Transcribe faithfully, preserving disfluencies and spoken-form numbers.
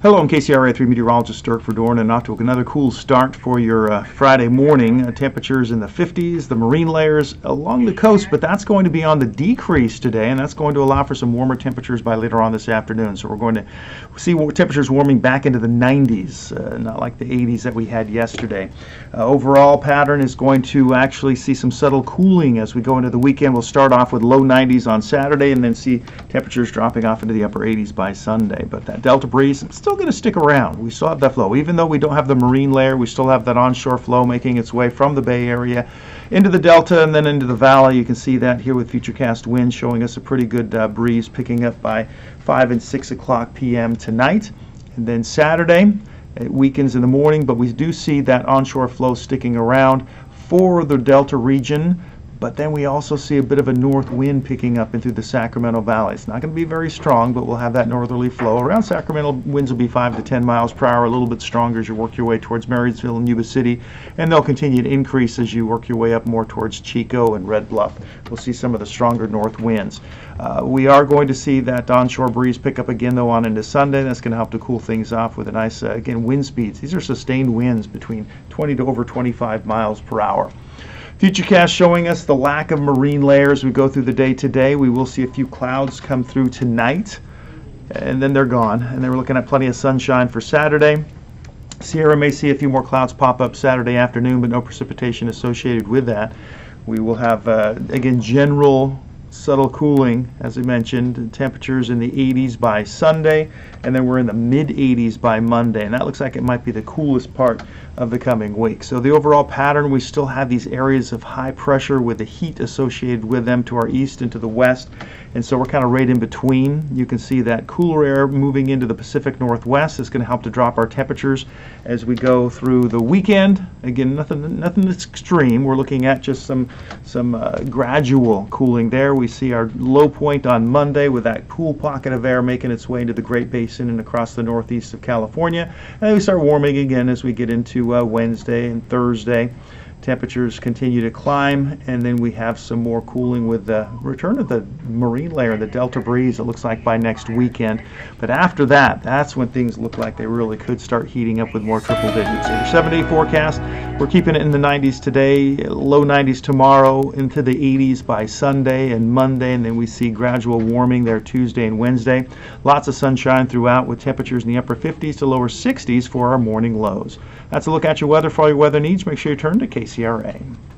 Hello, I'm K C R A three meteorologist Dirk Verdorn, and off to another cool start for your uh, Friday morning. Uh, temperatures in the fifties, the marine layers along the coast, but that's going to be on the decrease today, and that's going to allow for some warmer temperatures by later on this afternoon. So we're going to see temperatures warming back into the nineties, uh, not like the eighties that we had yesterday. Uh, overall pattern is going to actually see some subtle cooling as we go into the weekend. We'll start off with low nineties on Saturday and then see temperatures dropping off into the upper eighties by Sunday. But that Delta breeze, it's still going to stick around. We still have that flow. Even though we don't have the marine layer, we still have that onshore flow making its way from the Bay Area into the Delta and then into the valley. You can see that here with Futurecast winds showing us a pretty good uh, breeze picking up by five and six o'clock p m tonight. And then Saturday, it weakens in the morning, but we do see that onshore flow sticking around for the Delta region. But then we also see a bit of a north wind picking up into the Sacramento Valley. It's not going to be very strong, but we'll have that northerly flow. Around Sacramento, winds will be five to ten miles per hour, a little bit stronger as you work your way towards Marysville and Yuba City, and they'll continue to increase as you work your way up more towards Chico and Red Bluff. We'll see some of the stronger north winds. Uh, we are going to see that onshore breeze pick up again, though, on into Sunday. That's going to help to cool things off with a nice, uh, again, wind speeds. These are sustained winds between twenty to over twenty-five miles per hour. Futurecast showing us the lack of marine layers. We go through the day today. We will see a few clouds come through tonight, and then they're gone. And then we're looking at plenty of sunshine for Saturday. Sierra may see a few more clouds pop up Saturday afternoon, but no precipitation associated with that. We will have, uh, again, general subtle cooling, as I mentioned, temperatures in the eighties by Sunday, and then we're in the mid eighties by Monday, and that looks like it might be the coolest part of the coming week. So the overall pattern, we still have these areas of high pressure with the heat associated with them to our east and to the west, and so we're kind of right in between. You can see that cooler air moving into the Pacific Northwest is going to help to drop our temperatures as we go through the weekend. Again, nothing nothing that's extreme. We're looking at just some some uh, gradual cooling there. We see our low point on Monday with that cool pocket of air making its way into the Great Basin and across the northeast of California, and then we start warming again as we get into uh, Wednesday and Thursday. Temperatures continue to climb, and then we have some more cooling with the return of the marine layer, the Delta breeze, it looks like by next weekend. But after that, that's when things look like they really could start heating up with more triple digits. So your seven-day forecast, we're keeping it in the nineties today, low nineties tomorrow, into the eighties by Sunday and Monday, and then we see gradual warming there Tuesday and Wednesday. Lots of sunshine throughout with temperatures in the upper fifties to lower sixties for our morning lows. That's a look at your weather. For all your weather needs, make sure you turn to K C R A.